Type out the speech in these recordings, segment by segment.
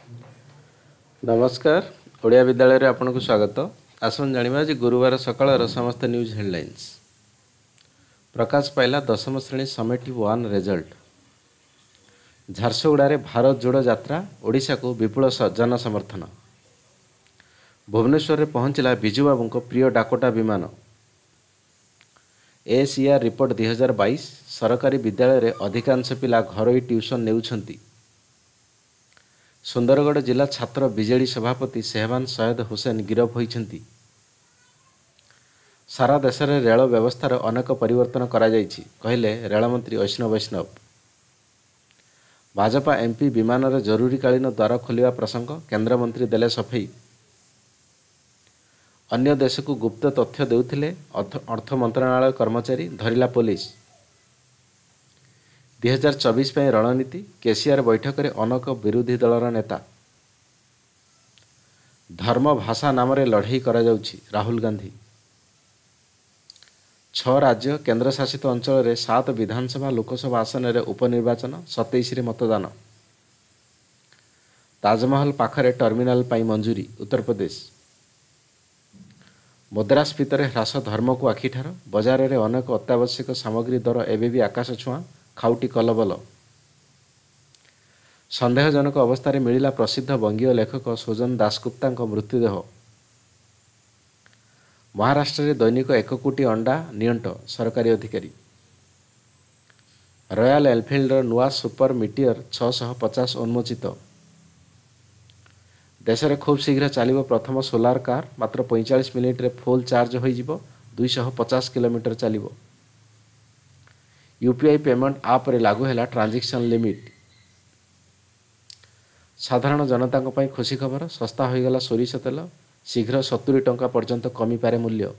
नमस्कार। ओडिया विद्यालय रे आपनको स्वागत। आसन जानिबा जे गुरुवार सकाळर समस्त न्यूज हेडलाइंस। प्रकाश पाइला दशम श्रेणी समेटिव 1 रिजल्ट। झारसुगुड़ा रे भारत जोड़ो यात्रा ओडिशा को विपुल जन समर्थन। भुवनेश्वर रे पहुंचला बिजू बाबू को प्रिय डाकोटा विमान। एसीआर रिपोर्ट 2022 सरकारी विद्यालय रे अधिकांश पिला घरोई ट्यूशन नेउछंती। सुंदरगढ़ जिला छात्र बीजेडी सभापति सेहवान सैयद हुसैन गिरफ होइछंती। सारा देश में रेल व्यवस्थार अनेक परिवर्तन करा जाइछि कहले रेलमंत्री अश्विनी वैष्णव। भाजपा एमपी विमान रे जरूरीकालीन द्वार खोलिया प्रसंग केन्द्रमंत्री देले सफेई। अन्य देश को गुप्त तथ्य देउथिले अर्थ मंत्रालय कर्मचारी धरिला पुलिस। 2024 ପାଇଁ रणनीति केसीआर बैठक में अनेक विरोधी दलर नेता। धर्म भाषा नाम रे लड़ाई करा जाउछि राहुल गांधी। 6 राज्य केंद्र शासित अंचल रे 7 विधानसभा लोकसभा आसन रे उपनिर्वाचन 27 रे मतदान। ताजमहल पाखरे टर्मिनाल पाई मंजूरी उत्तर प्रदेश। मुद्रास्फीति रे ह्रास धर्म को आखिठार बजार रे अनेक अत्यावश्यक सामग्री दर एबे भी आकाश छुआ खाउटी कलबल। सन्देहजनक अवस्था मिला प्रसिद्ध बंगीय लेखक सुजन दासगुप्ता मृत्युदेह। महाराष्ट्र में दैनिक 1 कोटी अंडा नियंट सरकारी अधिकारी। रॉयल एनफील्ड नुआ सुपर मिटियर 650 उन्मोचित। देश में खूब शीघ्र चलिब प्रथम सोलार कार मात्र 45 मिनिट रे फुल चार्ज हो 250 किलोमीटर चलिब। यूपीआई पेमेंट आप रे लागू है ट्रांजेक्शन लिमिट। साधारण जनता खुशी खबर सस्ता होगला सोरिष तेल शीघ्र 70 टंका पर्यंत कमी पारे मूल्य।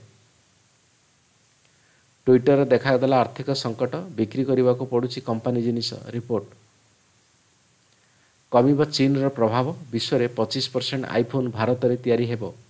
ट्विटर देखादेला आर्थिक संकट बिक्री करने को पड़ुछि कंपनी जिनिस रिपोर्ट। कमिब चीन रो प्रभाव विश्व में 25% आईफोन भारत में तैयारी हेबो।